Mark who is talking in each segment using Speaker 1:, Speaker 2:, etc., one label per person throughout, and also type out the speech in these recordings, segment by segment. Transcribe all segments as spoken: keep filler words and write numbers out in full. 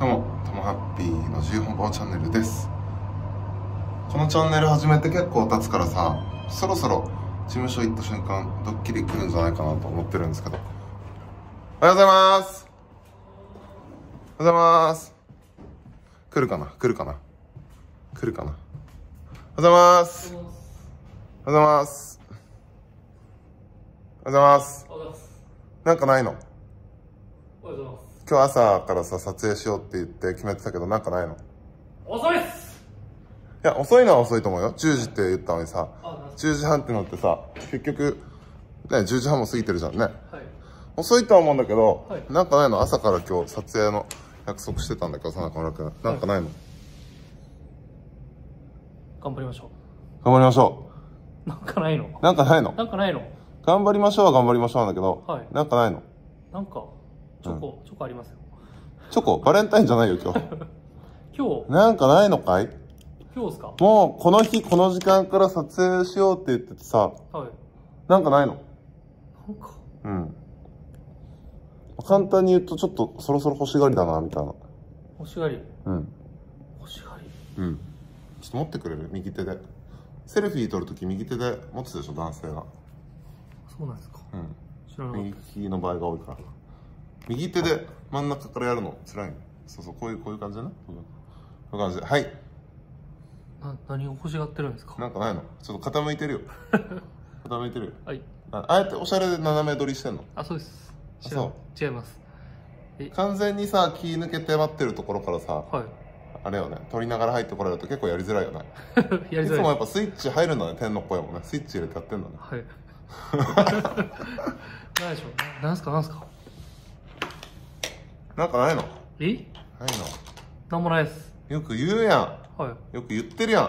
Speaker 1: どうも、ともハッピーの自由奔放チャンネルです。このチャンネル始めて結構経つからさ、そろそろ事務所行った瞬間ドッキリ来るんじゃないかなと思ってるんですけど。おはようございます。おはようございます。来るかな来るかな来るかな。おはようございます。おはようございます。おはようございます。
Speaker 2: おはようございます。
Speaker 1: なんかないの？
Speaker 2: おはようございます。
Speaker 1: 今日朝からさ、撮影しようって言って決めてたけど、なんかないの？
Speaker 2: 遅いっす。
Speaker 1: いや、遅いのは遅いと思うよ。じゅうじって言ったのにさ、
Speaker 2: あ、
Speaker 1: じゅうじはんってなってさ、結局、ね、じゅうじはんも過ぎてるじゃんね。
Speaker 2: はい。
Speaker 1: 遅いとは思うんだけど、
Speaker 2: はい、
Speaker 1: なんかないの？朝から今日撮影の約束してたんだけどさ、中村くん。なんかないの？はい、
Speaker 2: 頑張りましょ
Speaker 1: う。頑張りましょ
Speaker 2: う。なんかないの？
Speaker 1: なんかないの？
Speaker 2: なんかないの？
Speaker 1: 頑張りましょうは頑張りましょうなんだけど、
Speaker 2: はい、
Speaker 1: なんかないの？
Speaker 2: なんか、チョコ、うん、チョコありますよ。
Speaker 1: チョコ？バレンタインじゃないよ、今日。
Speaker 2: 今日
Speaker 1: なんかないのかい？
Speaker 2: 今日ですか？
Speaker 1: もう、この日、この時間から撮影しようって言っててさ、はい。なんかないの？
Speaker 2: なんか。
Speaker 1: うん。簡単に言うと、ちょっと、そろそろ欲しがりだな、みたいな。
Speaker 2: 欲しがり？
Speaker 1: うん。
Speaker 2: 欲しがり？
Speaker 1: うん。ちょっと持ってくれる？右手で。セルフィー撮るとき右手で持つでしょ、男性が。
Speaker 2: そうなんですか？
Speaker 1: うん。
Speaker 2: 知らなかった。
Speaker 1: 右利きの場合が多いから。右手で真ん中からやるの辛いの。そうそう、こういう、こういう感じでね。こういう感じで。はい。
Speaker 2: な、何を欲しがってるんですか？
Speaker 1: なんかないの？ちょっと傾いてるよ。傾いてるよ。
Speaker 2: はい。
Speaker 1: あ、あえておしゃれで斜め撮りしてんの？
Speaker 2: あ、そうです。
Speaker 1: そう。
Speaker 2: 違います。
Speaker 1: 完全にさ、気抜けて待ってるところからさ、はい。あれよね、撮りながら入ってこられると結構やりづらいよね。やりづらい。いつもやっぱスイッチ入るんだね、天の声もね。スイッチ入れてやってんだね。はい。
Speaker 2: 何でしょう？なんすかなんすか？
Speaker 1: なんかないの？
Speaker 2: え？ないの？なんもないです。よ
Speaker 1: く言うやん。はい。よく言ってるやん。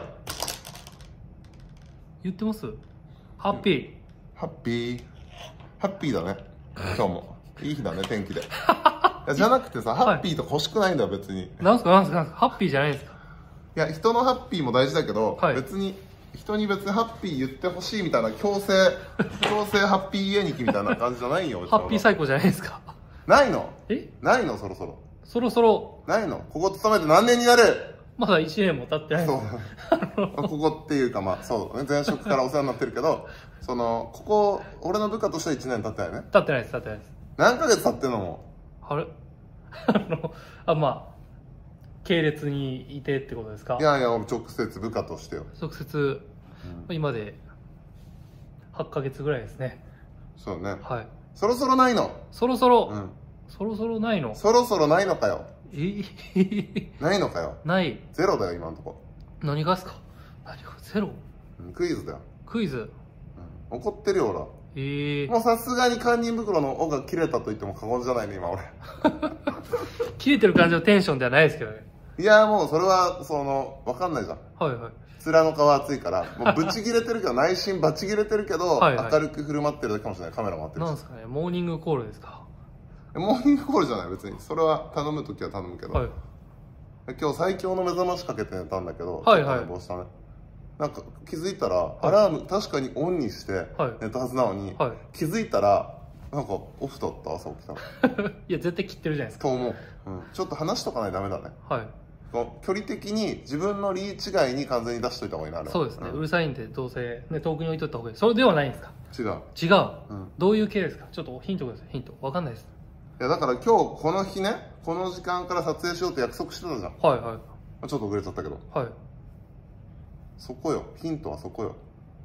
Speaker 2: 言ってます？ハッピー。
Speaker 1: ハッピー。ハッピーだね。今日も。いい日だね、天気で。いやじゃなくてさ、ハッピーとか欲しくないんだよ、別に。
Speaker 2: なんすかなんすかなんすか？ハッピーじゃないですか？
Speaker 1: いや、人のハッピーも大事だけど、はい、別に、人に別にハッピー言ってほしいみたいな強制、強制ハッピー絵日記みたいな感じじゃないよ。
Speaker 2: ハッピー最高じゃないですか？
Speaker 1: ないの？
Speaker 2: え？
Speaker 1: ないの？そろそろ。
Speaker 2: そろそろ。
Speaker 1: ないの？ここ勤めて何年になる？
Speaker 2: まだいちねんも経ってない。そう。
Speaker 1: ここっていうか、まあ、そうね。前職からお世話になってるけど、その、ここ、俺の部下としてはいちねん経ってないね。
Speaker 2: 経ってないです、経ってないです。
Speaker 1: 何ヶ月経ってんのも
Speaker 2: う。あれあの、あ、まあ、系列にいてってことですか？
Speaker 1: いやいや、直接部下としてよ。
Speaker 2: 直接、うん、今ではちかげつぐらいですね。
Speaker 1: そうね。
Speaker 2: はい。
Speaker 1: そろそろないの？
Speaker 2: そろそろ、うん、そろそろないの？
Speaker 1: そろそろないのかよ。
Speaker 2: え
Speaker 1: ないのかよ。
Speaker 2: ない。
Speaker 1: ゼロだよ、今のとこ。
Speaker 2: 何がっすか？何がゼロ？
Speaker 1: クイズだよ。
Speaker 2: クイズ？
Speaker 1: うん、怒ってるよ、俺は。
Speaker 2: ええー。
Speaker 1: もうさすがに堪忍袋の尾が切れたと言っても過言じゃないね、今俺。
Speaker 2: 切れてる感じのテンションではないですけどね。
Speaker 1: いや、もうそれは、その、わかんないじゃん。はいはい。面の皮厚いから、もうぶち切れてるけど、内心バチ切れてるけど、はい、はい、明るく振る舞ってるだけかもしれない。カメラ回ってるし。
Speaker 2: なんですかね、モーニングコールですか？
Speaker 1: モーニングコールじゃない、別に。それは頼むときは頼むけど。はい、今日最強の目覚ましかけて寝たんだけど、はいはい。寝坊したね。なんか気づいたら、はい、アラーム確かにオンにして寝たはずなのに、はい、気づいたら、なんかオフだった、朝起きたの。
Speaker 2: いや、絶対切ってるじゃないですか。
Speaker 1: と思う。うん。ちょっと話しとかないとダメだね。はい。距離的に自分のリーチ外に完全に出しといた方がいいな、あれは。
Speaker 2: そうですね。うん、うるさいんで、どうせ、ね、遠くに置いといた方がいい。それではないんですか？
Speaker 1: 違う。
Speaker 2: 違う。うん、どういう系ですか？ちょっとヒントください。ヒント。わかんないです。
Speaker 1: いや、だから今日この日ね、この時間から撮影しようって約束してたじゃん。はいはい。ちょっと遅れちゃったけど。はい。そこよ。ヒントはそこよ。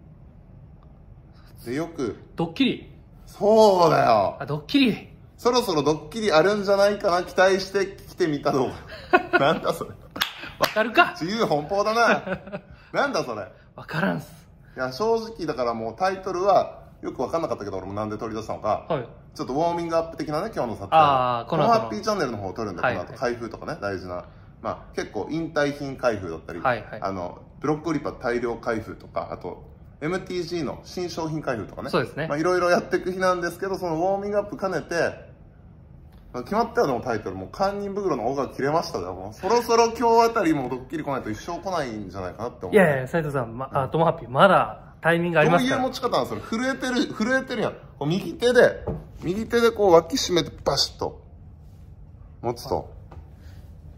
Speaker 1: で、よく。
Speaker 2: ドッキリ。
Speaker 1: そうだよ。
Speaker 2: あ、ドッキリ。
Speaker 1: そろそろドッキリあるんじゃないかな、期待してきてみた動画。なんだそれ。
Speaker 2: わかるか。
Speaker 1: 自由奔放だな。なんだそれ。
Speaker 2: わからんす。
Speaker 1: いや、正直だからもうタイトルはよくわかんなかったけど、俺もなんで取り出したのか。はい。ちょっとウォーミングアップ的なね、今日の撮影。ああ、この後の。このハッピーチャンネルの方を撮るんで、この後開封とかね、大事な。まあ結構引退品開封だったり、はいはい、あの、ブロッコリーパー大量開封とか、あと、エムティージー の新商品開封とかね。そうですね。まあいろいろやっていく日なんですけど、そのウォーミングアップ兼ねて、決まったよ、でもタイトル。もう、堪忍袋の尾が切れましたよ。もう、そろそろ今日あたりもドッキリ来ないと一生来ないんじゃないかなって思う。
Speaker 2: いやいや、斉藤さん、ま、あ、トモハッピー、まだタイミングありますから。
Speaker 1: どういう持ち方なんですか？震えてる、震えてるやん。こう右手で、右手でこう脇締めてバシッと持つと。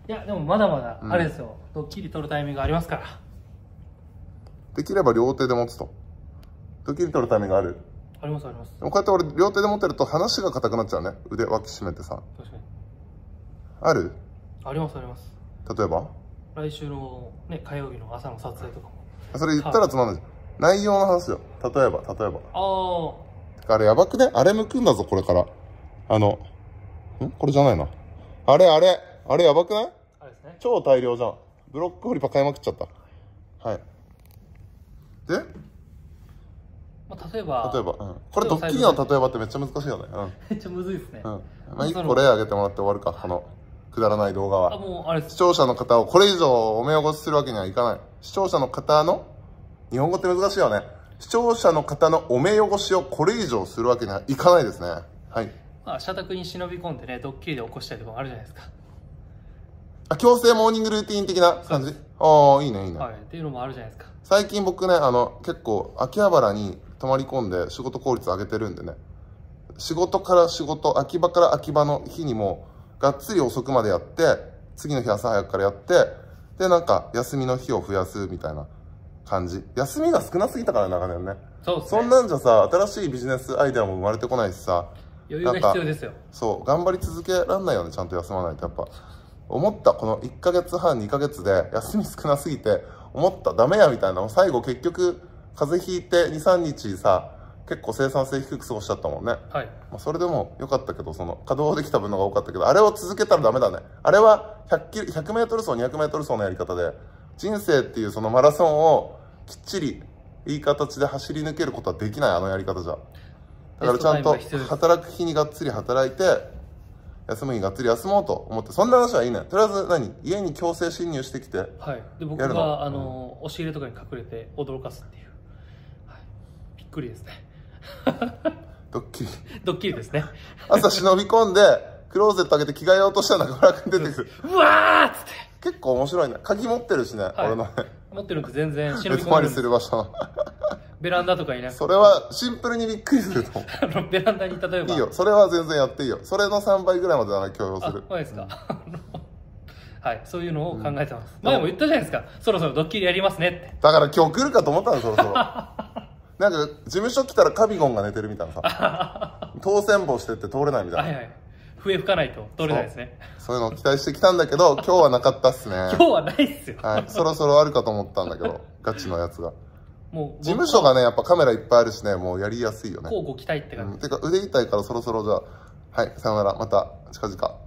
Speaker 2: いやでもまだまだあれですよ、うん、ドッキリ撮るタイミングがありますから。
Speaker 1: できれば両手で持つと。ドッキリ撮るタイミングある？
Speaker 2: ありますあります。
Speaker 1: でもこうやって俺両手で持ってると話が硬くなっちゃうね。腕脇締めてさ。
Speaker 2: 確かに。
Speaker 1: ある？
Speaker 2: ありますあります。
Speaker 1: 例えば？
Speaker 2: 来週のね火曜日の朝の撮影とかも。
Speaker 1: それ言ったらつまんないじゃん。内容の話よ。例えば例えば。
Speaker 2: あ
Speaker 1: あ。あれやばくね？あれ剥くんだぞこれから。あの、ん？これじゃないな。あれあれあれやばくない？
Speaker 2: あれですね。
Speaker 1: 超大量じゃん。ブロッコリーパ買いまくっちゃった。はい。で？
Speaker 2: まあ、例えば、
Speaker 1: 例えば、うん、これドッキリの例えばってめっちゃ難しいよね。うん、
Speaker 2: めっちゃむずいですね。うん、
Speaker 1: まあ一個例挙げてもらって終わるか、このくだらない動画は。
Speaker 2: あ、もうあれです。
Speaker 1: 視聴者の方をこれ以上お目汚しするわけにはいかない。視聴者の方の、日本語って難しいよね。視聴者の方のお目汚しをこれ以上するわけにはいかないですね。はい。
Speaker 2: まあ、社宅に忍び込んでね、ドッキリで起こしたりとかもあるじゃないですか。
Speaker 1: あ、強制モーニングルーティン的な感じ？ああ、いいね、いいね。
Speaker 2: はい。っていうのもあるじゃないですか。
Speaker 1: 最近僕ね、あの、結構、秋葉原に泊まり込んで仕事効率上げてるんでね。仕事から仕事、秋葉から秋葉の日にも、がっつり遅くまでやって、次の日朝早くからやって、で、なんか、休みの日を増やすみたいな感じ。休みが少なすぎたからね、長年ね。
Speaker 2: そうですね。
Speaker 1: そんなんじゃさ、新しいビジネスアイデアも生まれてこないしさ。
Speaker 2: 余裕が必要ですよ。
Speaker 1: そう、頑張り続けらんないよね、ちゃんと休まないと、やっぱ。思った、このいっかげつはん、にかげつで休み少なすぎて、思った、ダメやみたいなの最後結局、風邪ひいてに、さんにちさ、結構生産性低く過ごしちゃったもんね。
Speaker 2: はい。
Speaker 1: まあそれでも良かったけど、その、稼働できた分のが多かったけど、あれを続けたらダメだね。あれはひゃくキロ、ひゃくメートル走、にひゃくメートル走のやり方で、人生っていうそのマラソンをきっちり、いい形で走り抜けることはできない、あのやり方じゃ。だからちゃんと、働く日にがっつり働いて、休む日がっつり休もうと思って、そんな話はいいね。とりあえず何家に強制侵入してきて。
Speaker 2: はい。で、僕が、あの、押し入れとかに隠れて驚かすっていう。はい。びっくりですね。
Speaker 1: ドッキリ。
Speaker 2: ドッキリですね。
Speaker 1: 朝忍び込んで、クローゼット開けて着替えようとしたら中村くん出てくる。
Speaker 2: うわーっつって。
Speaker 1: 結構面白いね。鍵持ってるしね、はい、俺のね。
Speaker 2: 持ってるんで全然忍び込んでるんです。
Speaker 1: 寝泊まりする場所の。
Speaker 2: ベランダとかにね。
Speaker 1: それはシンプルにびっくりすると思う。
Speaker 2: あの、ベランダに例えば。
Speaker 1: いいよ。それは全然やっていいよ。それのさんばいぐらいまでなら許容する。
Speaker 2: そうですか。はい。そういうのを考えてます。うん、前も言ったじゃないですか。そろそろドッキリやりますねって。
Speaker 1: だから今日来るかと思ったの、そろそろ。なんか、事務所来たらカビゴンが寝てるみたいなさ。当選簿してって通れないみたいな。はいはい。
Speaker 2: 笛吹かないと通れないですね。
Speaker 1: そういうのを期待してきたんだけど、今日はなかったっすね。
Speaker 2: 今日はないっすよ。
Speaker 1: はい。そろそろあるかと思ったんだけど、ガチのやつが。
Speaker 2: もう
Speaker 1: 事務所がね、やっぱカメラいっぱいあるしね、もうやりやすいよね。
Speaker 2: こうご期待って感じ。
Speaker 1: うん、てか腕痛いからそろそろじゃあ、はい、さよなら、また近々。